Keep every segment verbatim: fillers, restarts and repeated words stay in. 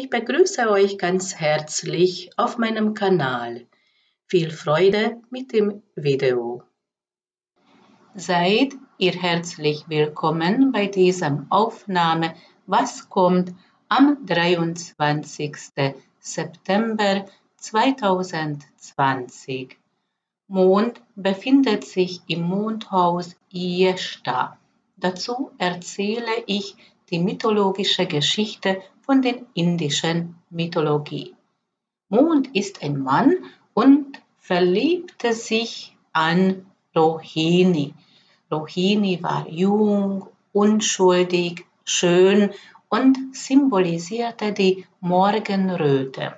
Ich begrüße euch ganz herzlich auf meinem Kanal. Viel Freude mit dem Video. Seid ihr herzlich willkommen bei dieser Aufnahme Was kommt am dreiundzwanzigsten September zweitausendzwanzig. Mond befindet sich im Mondhaus Jeshta. Dazu erzähle ich die mythologische Geschichte von der indischen Mythologie. Mond ist ein Mann und verliebte sich an Rohini. Rohini war jung, unschuldig, schön und symbolisierte die Morgenröte.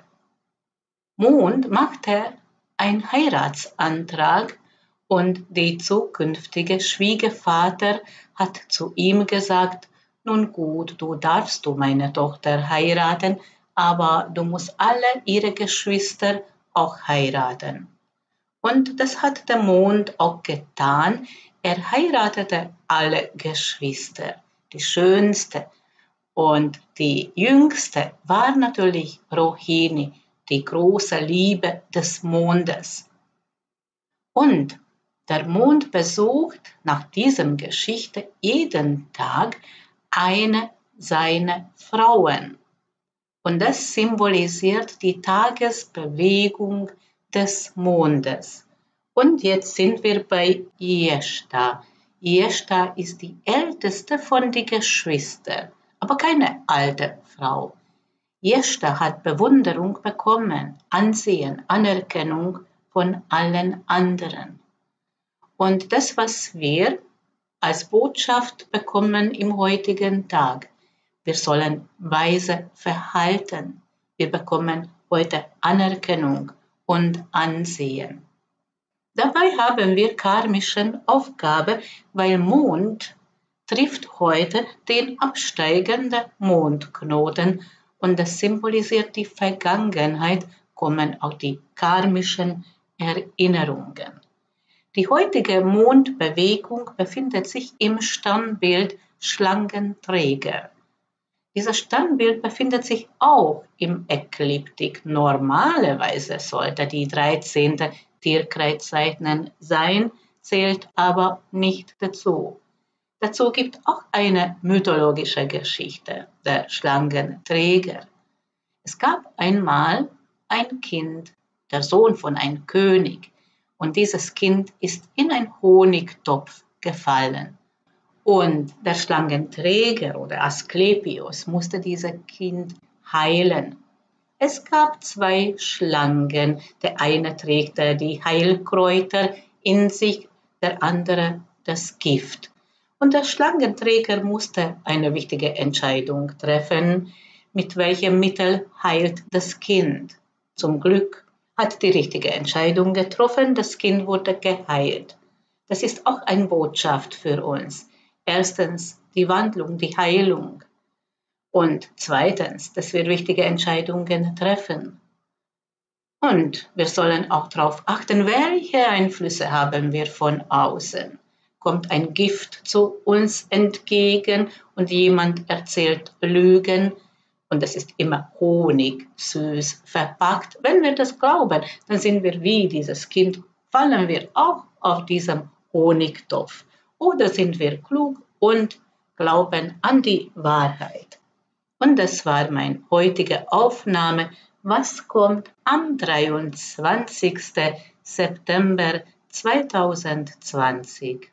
Mond machte einen Heiratsantrag und der zukünftige Schwiegervater hat zu ihm gesagt, nun gut, du darfst du meine Tochter heiraten, aber du musst alle ihre Geschwister auch heiraten. Und das hat der Mond auch getan. Er heiratete alle Geschwister. Die schönste und die jüngste war natürlich Rohini, die große Liebe des Mondes. Und der Mond besucht nach dieser Geschichte jeden Tag eine seiner Frauen. Und das symbolisiert die Tagesbewegung des Mondes. Und jetzt sind wir bei Jeshta. Jeshta ist die älteste von den Geschwistern, aber keine alte Frau. Jeshta hat Bewunderung bekommen, Ansehen, Anerkennung von allen anderen. Und das, was wir als Botschaft bekommen im heutigen Tag, wir sollen weise verhalten. Wir bekommen heute Anerkennung und Ansehen. Dabei haben wir karmische Aufgabe, weil Mond trifft heute den absteigenden Mondknoten und das symbolisiert die Vergangenheit, kommen auch die karmischen Erinnerungen. Die heutige Mondbewegung befindet sich im Sternbild Schlangenträger. Dieses Sternbild befindet sich auch im Ekliptik. Normalerweise sollte die dreizehnte Tierkreiszeichen sein, zählt aber nicht dazu. Dazu gibt auch eine mythologische Geschichte, der Schlangenträger. Es gab einmal ein Kind, der Sohn von einem König, und dieses Kind ist in einen Honigtopf gefallen. Und der Schlangenträger oder Asklepios musste dieses Kind heilen. Es gab zwei Schlangen. Der eine trägt die Heilkräuter in sich, der andere das Gift. Und der Schlangenträger musste eine wichtige Entscheidung treffen, mit welchem Mittel heilt das Kind. Zum Glück hat die richtige Entscheidung getroffen, das Kind wurde geheilt. Das ist auch eine Botschaft für uns. Erstens die Wandlung, die Heilung. Und zweitens, dass wir wichtige Entscheidungen treffen. Und wir sollen auch darauf achten, welche Einflüsse haben wir von außen. Kommt ein Gift zu uns entgegen und jemand erzählt Lügen. Und das ist immer Honig, süß, verpackt. Wenn wir das glauben, dann sind wir wie dieses Kind, fallen wir auch auf diesem Honigtopf. Oder sind wir klug und glauben an die Wahrheit. Und das war meine heutige Aufnahme. Was kommt am dreiundzwanzigsten September zweitausendzwanzig?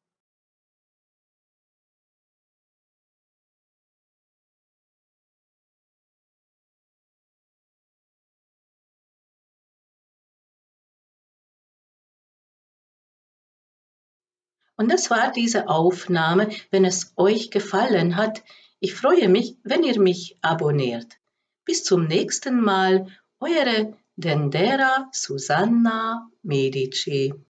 Und das war diese Aufnahme. Wenn es euch gefallen hat, ich freue mich, wenn ihr mich abonniert. Bis zum nächsten Mal, eure Dendera Susanna Medici.